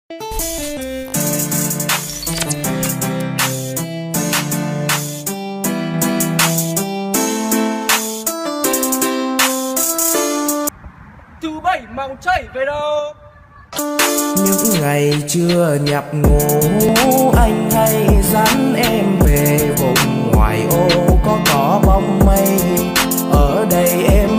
Thứ bảy mong chạy về đâu. Những ngày trưa nhập ngủ, anh hay dẫn em về vùng ngoại ô có cỏ bóng mây. Ở đây em